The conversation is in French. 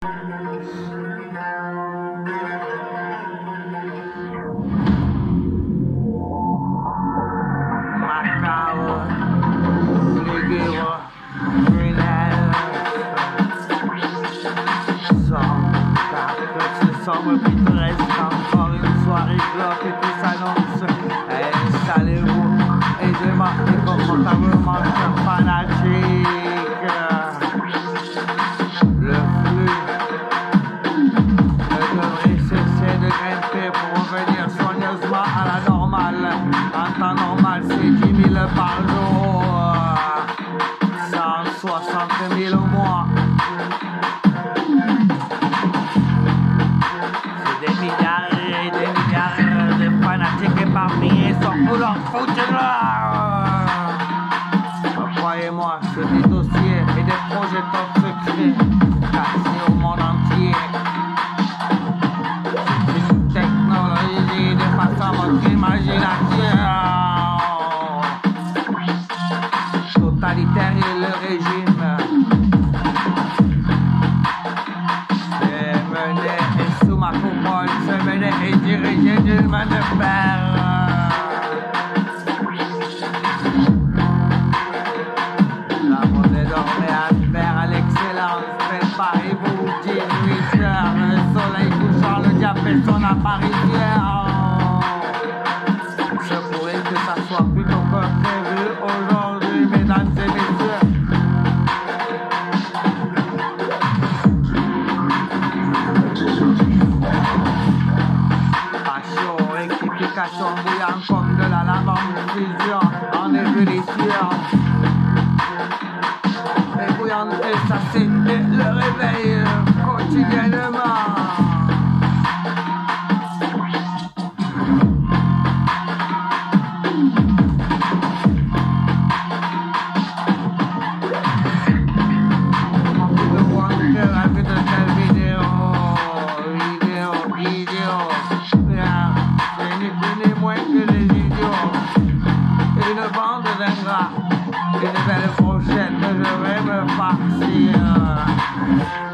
Sombre pittoresque, encore une soirée clope et tout s'annonce. Installez-vous aisément et confortablement, chers fanatiques. Le flux ne devrait cesser de grimper pour revenir soigneusement à la normale. En temps normal, c'est 10 000 par jour, 160 000 au mois. Des milliards et des milliards de fanatiques éparpillés sont où leur foutent là. Croyez-moi, c'est des dossiers et des projets top secrets cachés au monde entier. C'est une technologie dépassant votre imagination. Totalitaire et le régime sous ma coupole, se menait et dirigeait d'une main de fer. La monnaie dormait à faire à l'excellence. Préparez-vous, 18 heures, le soleil couchant, le diable fait son apparition. Il se pourrait que ça soit plutôt que prévu aujourd'hui, mesdames et messieurs. Rectification bouillante comme de la lave en fusion, en ébullition. Et bouillante et ça c'est le réveil quotidiennement. Une bande d'ingrats, une belle fourchette, je vais me farcir.